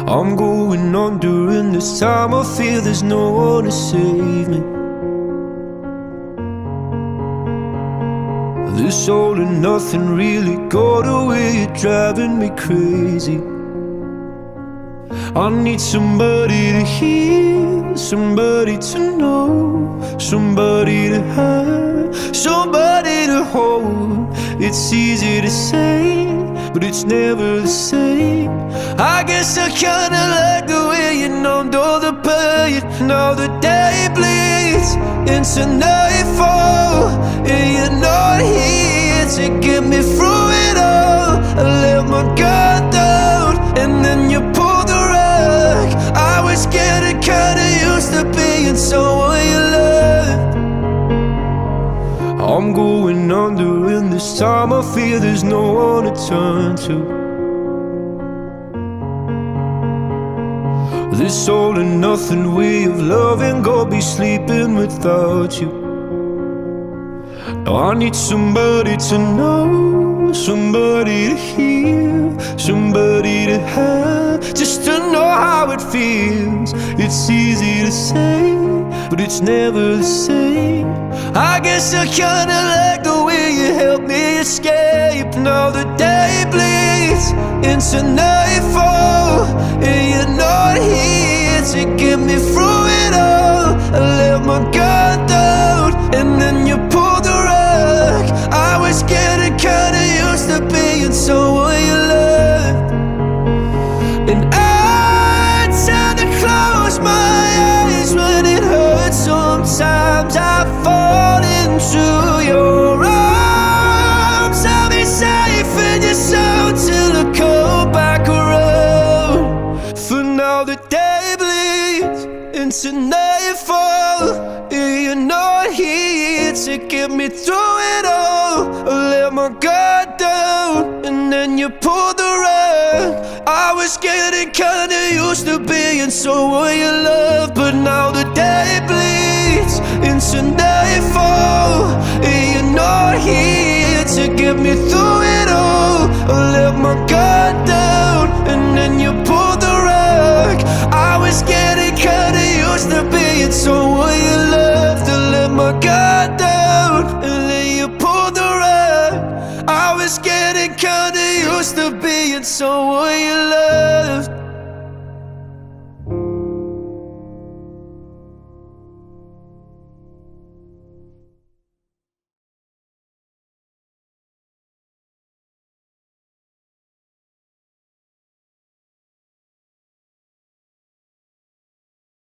I'm going on during this time. I feel there's no one to save me. This all and nothing really got away, you're driving me crazy. I need somebody to hear, somebody to know, somebody to have, somebody to hold. It's easy to say, but it's never the same. I guess I kinda like the way you numbed all the pain. Now the day bleeds into nightfall, and you're not here to get me through it all. I let my guard down, and then you pulled the rug. I was getting kinda used to being someone you loved. I'm going under in this time. I feel there's no one to turn to. This all and nothing way of loving, go be sleeping without you. Now I need somebody to know, somebody to hear, somebody to have, just to know how it feels. It's easy to say, but it's never the same. I guess I kinda like the way you helped me escape. Now the day bleeds into nightfall, and you're not here to get me through it all. I let my guard down, and then you pulled the rug. I was getting kinda used to being someone you loved, and I tend to close my eyes when it hurts. Sometimes I fall into your arms. I'll be safe in your soul till I come back around. For now the day bleeds into nightfall, and you're not here to get me through it all. I let my guard down, and then you pulled the rug. I was getting kinda used to being someone you love, but now the day bleeds into nightfall, and you're not here to get me through it all. I let my guard down, and then you pulled the rug. I was getting kinda used to being someone you loved. I let my guard down, and then you pulled the rug. I was getting kinda used to being someone you loved.